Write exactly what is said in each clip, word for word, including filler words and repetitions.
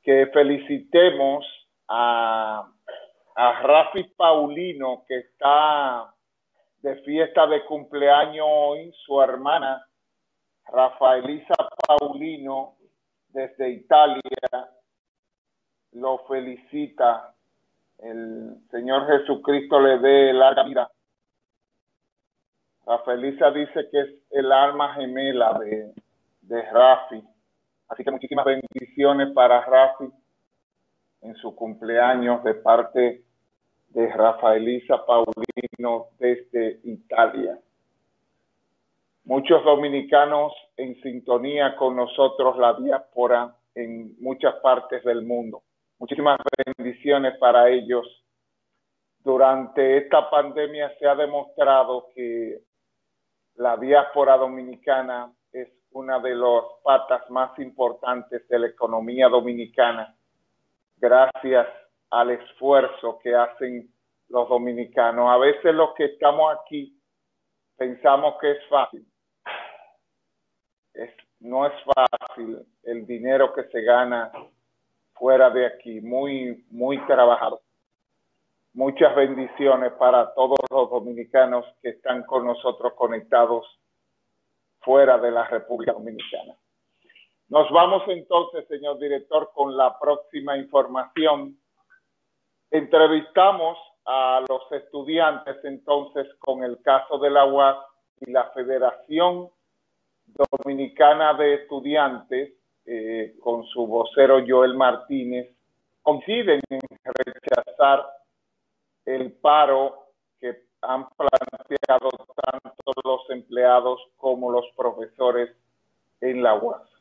que felicitemos a, a Rafi Paulino, que está de fiesta de cumpleaños hoy, su hermana Rafaelisa Paulino desde Italia lo felicita. El Señor Jesucristo le dé larga vida. Rafaelisa dice que es el alma gemela de, de Rafi. Así que muchísimas bendiciones para Rafi en su cumpleaños de parte de Rafaelisa Paulino desde Italia. Muchos dominicanos en sintonía con nosotros, la diáspora en muchas partes del mundo. Muchísimas bendiciones para ellos. Durante esta pandemia se ha demostrado que la diáspora dominicana es una de las patas más importantes de la economía dominicana, gracias al esfuerzo que hacen los dominicanos. A veces los que estamos aquí pensamos que es fácil. Es, no es fácil el dinero que se gana fuera de aquí, muy, muy trabajado. Muchas bendiciones para todos los dominicanos que están con nosotros conectados fuera de la República Dominicana. Nos vamos entonces, señor director, con la próxima información. Entrevistamos a los estudiantes entonces con el caso de la U A S y la Federación Dominicana de Estudiantes, eh, con su vocero Joel Martínez, coinciden en rechazar el paro que han planteado tanto los empleados como los profesores en la U A S.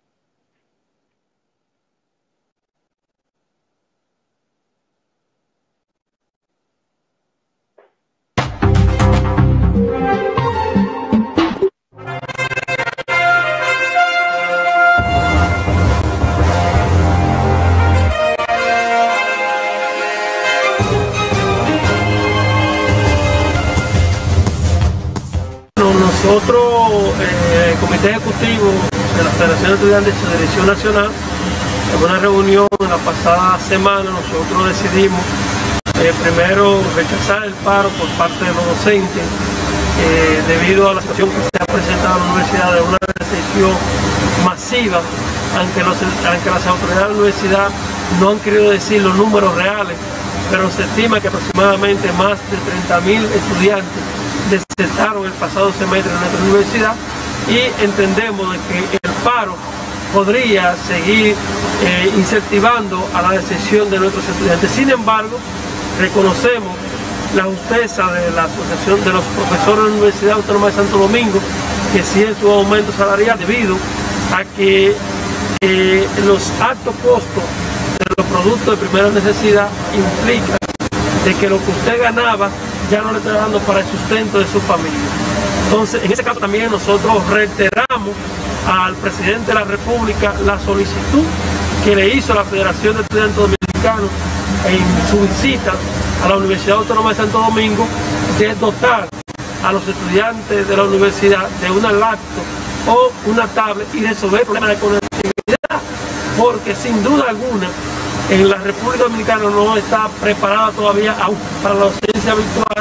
Nosotros, eh, el Comité Ejecutivo de la Federación de Estudiantes de su Dirección Nacional, en una reunión en la pasada semana, nosotros decidimos eh, primero rechazar el paro por parte de los docentes, eh, debido a la situación que se ha presentado en la universidad de una recesión masiva, aunque, los, aunque las autoridades de la universidad no han querido decir los números reales, pero se estima que aproximadamente más de treinta mil estudiantes desertaron el pasado semestre en nuestra universidad, y entendemos de que el paro podría seguir eh, incentivando a la deserción de nuestros estudiantes. Sin embargo, reconocemos la justeza de la Asociación de los Profesores de la Universidad Autónoma de Santo Domingo, que sigue su aumento salarial debido a que eh, los altos costos de los productos de primera necesidad implican de que lo que usted ganaba ya no le está dando para el sustento de su familia. Entonces, en ese caso también nosotros reiteramos al presidente de la República la solicitud que le hizo la Federación de Estudiantes Dominicanos en su visita a la Universidad Autónoma de Santo Domingo, de dotar a los estudiantes de la universidad de una laptop o una tablet y resolver el problema de conectividad, porque sin duda alguna en la República Dominicana no está preparada todavía aún para la docencia virtual,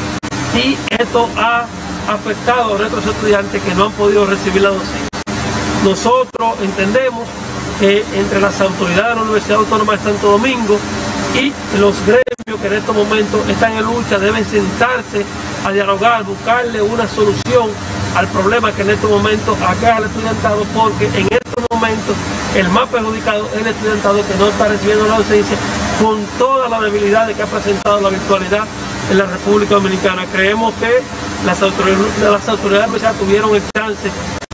y esto ha afectado a nuestros estudiantes que no han podido recibir la docencia. Nosotros entendemos que entre las autoridades de la Universidad Autónoma de Santo Domingo y los gremios que en estos momentos están en lucha deben sentarse a dialogar, buscarle una solución al problema que en estos momentos aqueja al estudiantado, porque en estos momentos el más perjudicado es el estudiantado que no está recibiendo la docencia, con todas las debilidades que ha presentado la virtualidad en la República Dominicana. Creemos que las autoridades, las autoridades ya tuvieron el chance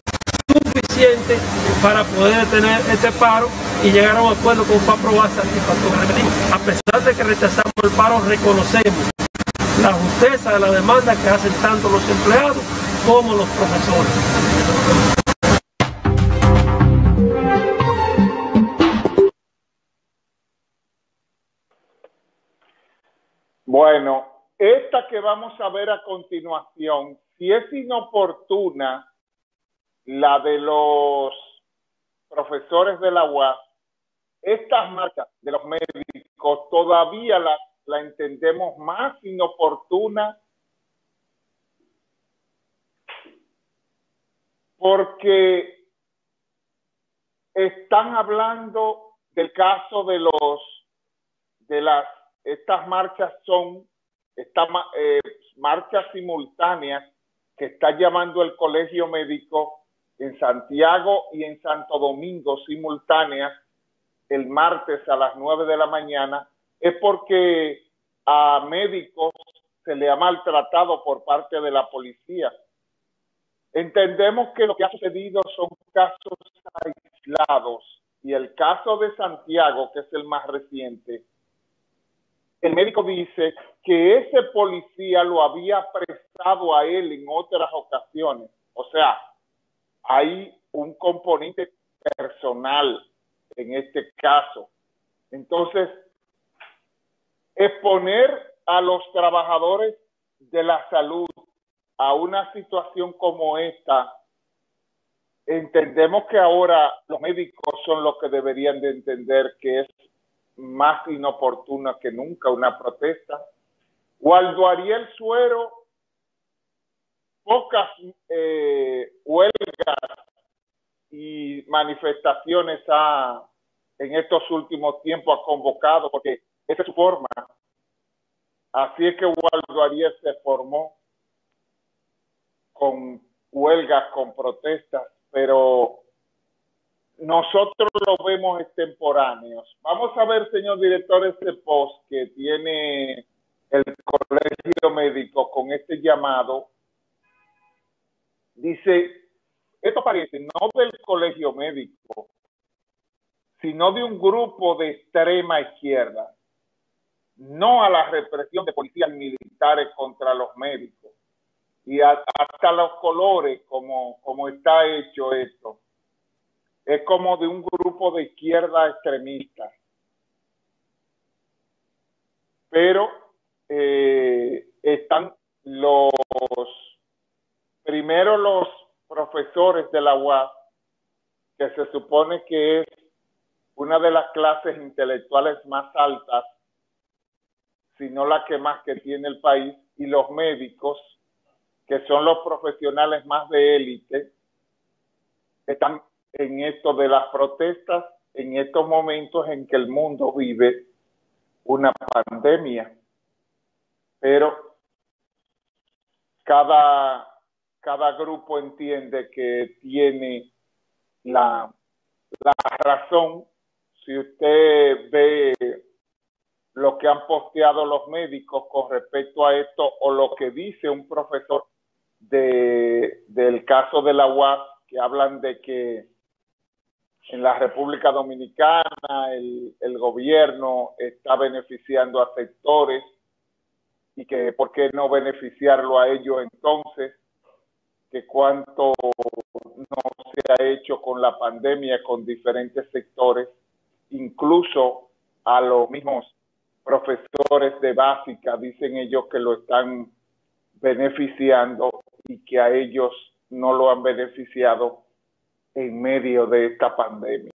suficiente para poder detener este paro y llegar a un acuerdo con fue aprobar satisfactorio. Repetimos, a pesar de que rechazamos el paro, reconocemos la justeza de la demanda que hacen tanto los empleados como los profesores. Bueno, esta que vamos a ver a continuación, si es inoportuna, la de los profesores de la U A S, estas marchas de los médicos todavía la, la entendemos más inoportuna porque están hablando del caso de los de las estas marchas son estas eh, marchas simultáneas que está llamando el Colegio Médico en Santiago y en Santo Domingo, simultáneas el martes a las nueve de la mañana, es porque a médicos se le ha maltratado por parte de la policía. Entendemos que lo que ha sucedido son casos aislados y el caso de Santiago, que es el más reciente, el médico dice que ese policía lo había prestado a él en otras ocasiones. O sea, hay un componente personal en este caso. Entonces, exponer a los trabajadores de la salud a una situación como esta, entendemos que ahora los médicos son los que deberían de entender que es más inoportuna que nunca una protesta. Waldo Ariel Suero, pocas eh, huelgas y manifestaciones ha, en estos últimos tiempos ha convocado, porque esa es su forma. Así es que Waldo Ariel se formó con huelgas, con protestas, pero nosotros lo vemos extemporáneos. Vamos a ver, señor director, este post que tiene el Colegio Médico con este llamado. Dice, esto parece no del Colegio Médico, sino de un grupo de extrema izquierda, no a la represión de policías militares contra los médicos, y a, hasta los colores, como, como está hecho esto. Es como de un grupo de izquierda extremista. Pero eh, están los, primero los profesores de la U A S, que se supone que es una de las clases intelectuales más altas, si no la que más que tiene el país, y los médicos, que son los profesionales más de élite, están en esto de las protestas, en estos momentos en que el mundo vive una pandemia. Pero cada, cada grupo entiende que tiene la, la razón. Si usted ve lo que han posteado los médicos con respecto a esto, o lo que dice un profesor de, del caso de la U A S, que hablan de que en la República Dominicana el, el gobierno está beneficiando a sectores y que por qué no beneficiarlo a ellos entonces, que cuánto no se ha hecho con la pandemia con diferentes sectores, incluso a los mismos profesores de básica, dicen ellos que lo están beneficiando y que a ellos no lo han beneficiado en medio de esta pandemia.